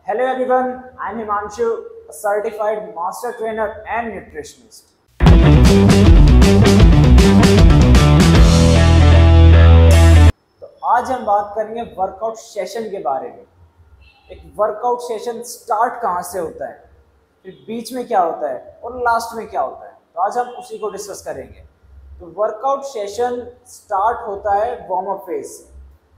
Hello everyone, I am Himanshu, a certified master trainer and nutritionist. तो आज हम बात करेंगे वर्कआउट सेशन के बारे में। एक वर्कआउट सेशन स्टार्ट कहाँ से होता है, फिर बीच में क्या होता है और लास्ट में क्या होता है। तो आज हम उसी को डिस्कस करेंगे। तो वर्कआउट सेशन स्टार्ट होता है वार्म अप फेज से।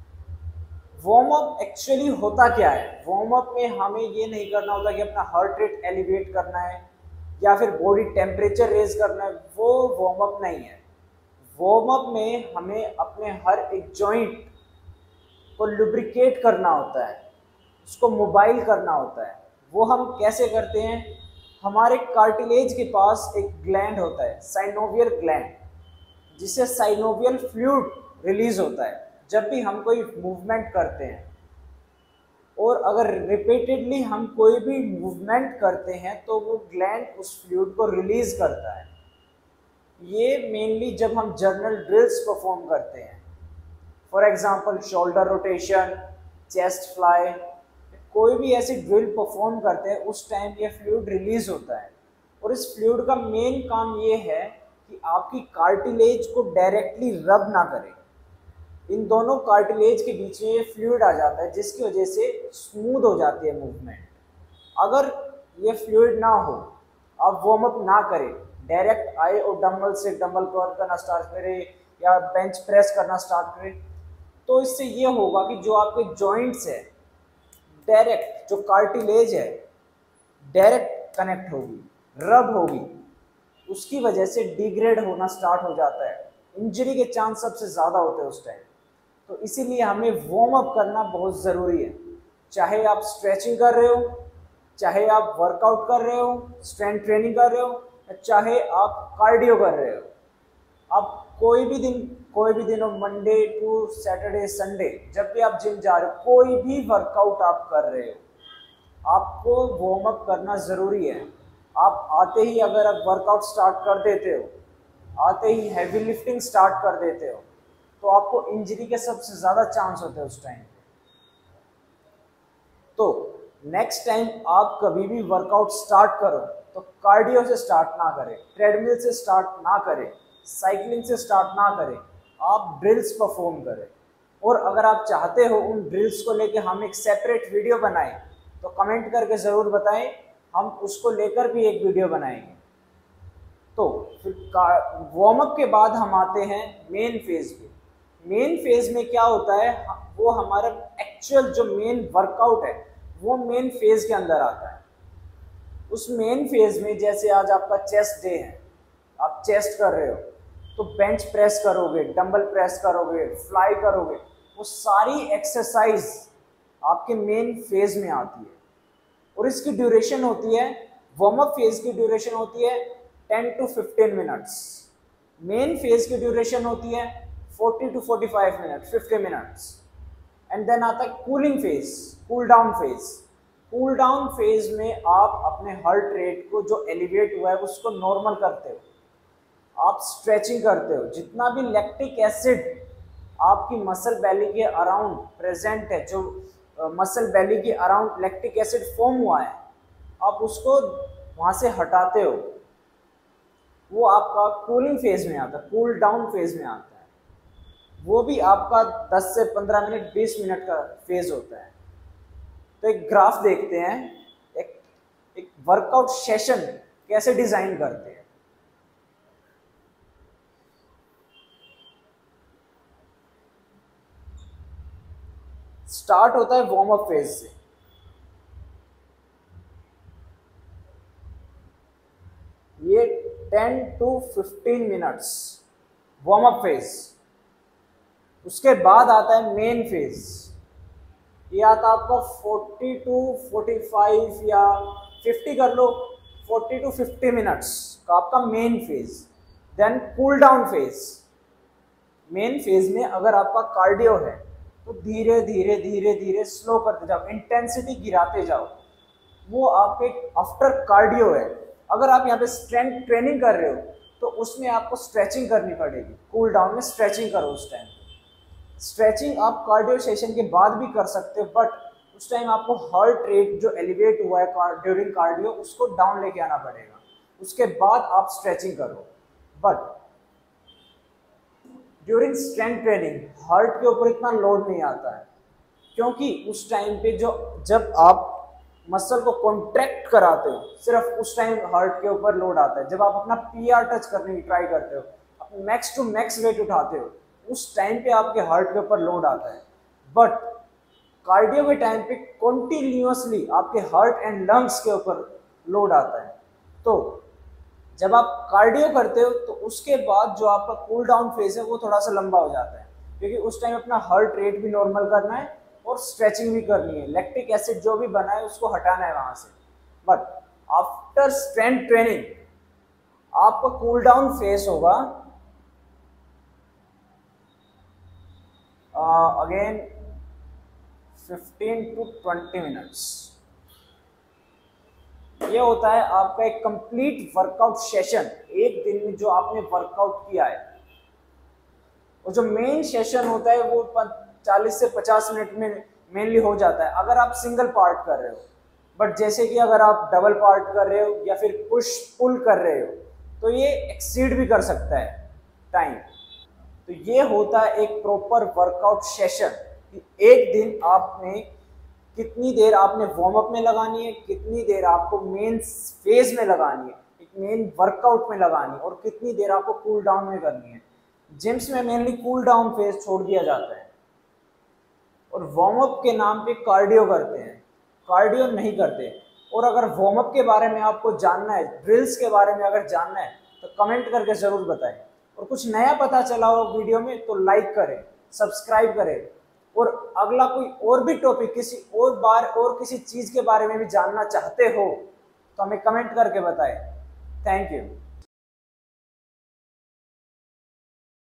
वार्म अप एक्चुअली होता क्या है? वार्म अप में हमें ये नहीं करना होता कि अपना हार्ट रेट एलिवेट करना है या फिर बॉडी टेम्परेचर रेज करना है, वो वार्म अप नहीं है। वार्म अप में हमें अपने हर एक जॉइंट को लुब्रिकेट करना होता है, उसको मोबाइल करना होता है। वो हम कैसे करते हैं? हमारे कार्टिलेज के पास एक ग्लैंड होता है, साइनोवियल ग्लैंड, जिससे साइनोवियल फ्लूइड रिलीज होता है जब भी हम कोई मूवमेंट करते हैं। और अगर रिपीटेडली हम कोई भी मूवमेंट करते हैं तो वो ग्लैंड उस फ्लूइड को रिलीज करता है। ये मेनली जब हम जर्नल ड्रिल्स परफॉर्म करते हैं, for example shoulder rotation, chest fly, कोई भी ऐसी ड्रिल परफॉर्म करते हैं उस टाइम ये फ्लूइड रिलीज होता है। और इस फ्लूइड का मेन काम ये है कि आपकी कार्टिलेज को डायरेक्टली रब ना करे। इन दोनों कार्टिलेज के बीच में ये फ्लूइड आ जाता है, जिसकी वजह से स्मूथ हो जाती है मूवमेंट। अगर ये फ्लूइड ना हो, आप वार्म अप ना करें, डायरेक्ट आए और डंबल से डंबल कर्ल करना स्टार्ट करें या बेंच प्रेस करना स्टार्ट करें, तो इससे ये होगा कि जो आपके जॉइंट्स है, डायरेक्ट जो कार्टिलेज है डायरेक्ट कनेक्ट होगी, रब होगी, उसकी वजह से डिग्रेड होना स्टार्ट हो जाता है। इंजरी के चांस सबसे ज़्यादा होते हैं उस टाइम। तो इसीलिए हमें वार्म अप करना बहुत ज़रूरी है। चाहे आप स्ट्रेचिंग कर रहे हो, चाहे आप वर्कआउट कर रहे हो, स्ट्रेंथ ट्रेनिंग कर रहे हो, चाहे आप कार्डियो कर रहे हो, आप कोई भी दिन हो, मंडे टू सैटरडे संडे, जब भी आप जिम जा रहे हो, कोई भी वर्कआउट आप कर रहे हो, आपको वार्म अप करना ज़रूरी है। आप आते ही अगर आप वर्कआउट स्टार्ट कर देते हो, आते ही हैवी लिफ्टिंग स्टार्ट कर देते हो, तो आपको इंजरी के सबसे ज़्यादा चांस होते हैं उस टाइम। तो नेक्स्ट टाइम आप कभी भी वर्कआउट स्टार्ट करो तो कार्डियो से स्टार्ट ना करें, ट्रेडमिल से स्टार्ट ना करें, साइकिलिंग से स्टार्ट ना करें, आप ड्रिल्स परफॉर्म करें। और अगर आप चाहते हो उन ड्रिल्स को लेके हम एक सेपरेट वीडियो बनाएं तो कमेंट करके ज़रूर बताएं, हम उसको लेकर भी एक वीडियो बनाएंगे। तो फिर वार्म अप के बाद हम आते हैं मेन फेज पे। मेन फेज में क्या होता है? वो हमारा एक्चुअल जो मेन वर्कआउट है वो मेन फेज के अंदर आता है। उस मेन फेज में जैसे आज आपका चेस्ट डे है, आप चेस्ट कर रहे हो तो बेंच प्रेस करोगे, डंबल प्रेस करोगे, फ्लाई करोगे, वो सारी एक्सरसाइज आपके मेन फेज में आती है। और इसकी ड्यूरेशन होती है, वार्म अप फेज की ड्यूरेशन होती है 10 to 15 मिनट्स। मेन फेज की ड्यूरेशन होती है 40 to 45 minute, 50 minutes. And then आता है cooling phase, cool down phase. Cool down phase में आप अपने हार्ट रेट को जो एलिवेट हुआ है उसको नॉर्मल करते हो, आप स्ट्रेचिंग करते हो। जितना भी लैक्टिक एसिड आपकी मसल बेली के अराउंड प्रेजेंट है, जो मसल बेली के अराउंड लैक्टिक एसिड फॉर्म हुआ है, आप उसको वहाँ से हटाते हो। वो आपका कूलिंग फेज में आता है, कूल डाउन फेज में आता है। वो भी आपका 10 से 15 मिनट, 20 मिनट का फेज होता है। तो एक ग्राफ देखते हैं, एक वर्कआउट सेशन कैसे डिजाइन करते हैं। स्टार्ट होता है वार्म अप फेज से। ये 10 to 15 minutes warm up phase. उसके बाद आता है मेन फेज। ये आता है आपका 40 to 45 या 50 कर लो, 40 to 50 मिनट्स का आपका main phase. Then cool down phase. Main phase में अगर आपका कार्डियो है तो धीरे धीरे धीरे धीरे स्लो करते जाओ, इंटेंसिटी गिराते जाओ। वो आपके आफ्टर कार्डियो है। अगर आप यहाँ पे स्ट्रेंथ ट्रेनिंग कर रहे हो तो उसमें आपको स्ट्रेचिंग करनी पड़ेगी। कूल डाउन में स्ट्रेचिंग करो उस टाइम। स्ट्रेचिंग आप कार्डियो सेशन के बाद भी कर सकते हो, बट उस टाइम आपको हार्ट रेट जो एलिवेट हुआ है ड्यूरिंग कार्डियो उसको डाउन लेके आना पड़ेगा, उसके बाद आप स्ट्रेचिंग करो। But during strength training heart के ऊपर इतना लोड नहीं आता है, क्योंकि उस टाइम पे जब आप मसल को कॉन्ट्रैक्ट कराते हो सिर्फ उस टाइम हार्ट के ऊपर लोड आता है। जब आप अपना पीआर टच करने की ट्राई करते हो, अपने मैक्स टू मैक्स वेट उठाते हो, उस टाइम पे आपके हार्ट के ऊपर लोड आता है। बट कार्डियो के टाइम पे कॉन्टिन्यूसली आपके हार्ट एंड लंग्स के ऊपर लोड आता है। तो जब आप कार्डियो करते हो तो उसके बाद जो आपका कूल डाउन फेज है वो थोड़ा सा लंबा हो जाता है, क्योंकि उस टाइम अपना हार्ट रेट भी नॉर्मल करना है और स्ट्रेचिंग भी करनी है, लैक्टिक एसिड जो भी बना है उसको हटाना है वहां से। बट आफ्टर स्ट्रेंथ ट्रेनिंग आपका कूल डाउन फेज होगा अगेन 15 to 20 मिनट्स। ये होता है आपका एक कंप्लीट वर्कआउट सेशन, एक दिन में जो आपने वर्कआउट किया है। और जो मेन सेशन होता है वो 40 से 50 मिनट में मेनली हो जाता है अगर आप सिंगल पार्ट कर रहे हो। बट जैसे कि अगर आप डबल पार्ट कर रहे हो या फिर पुश पुल कर रहे हो तो ये एक्सीड भी कर सकता है टाइम। तो ये होता है एक प्रॉपर वर्कआउट सेशन कि एक दिन आपने कितनी देर आपने वार्म अप में लगानी है, कितनी देर आपको मेन फेज में लगानी है, एक मेन वर्कआउट में लगानी है, और कितनी देर आपको कूल डाउन में करनी है। जिम्स में मेनली कूल डाउन फेज छोड़ दिया जाता है और वार्म अप के नाम पे कार्डियो करते हैं, कार्डियो नहीं करते। और अगर वार्म अप के बारे में आपको जानना है, ड्रिल्स के बारे में अगर जानना है तो कमेंट करके ज़रूर बताएं। और कुछ नया पता चला हो वीडियो में तो लाइक करें, सब्सक्राइब करें, और अगला कोई और भी टॉपिक किसी और बार और किसी चीज़ के बारे में भी जानना चाहते हो तो हमें कमेंट करके बताएं। Thank you.